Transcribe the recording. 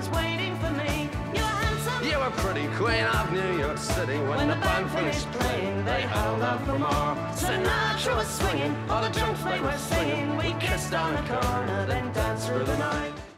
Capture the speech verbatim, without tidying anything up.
was waiting for me. You were handsome, you were pretty queen of New York City. When, when the the band band finished playing, they held out for more. Sinatra was swinging, all the drunks they were singing. We kissed on a corner, then danced through the night.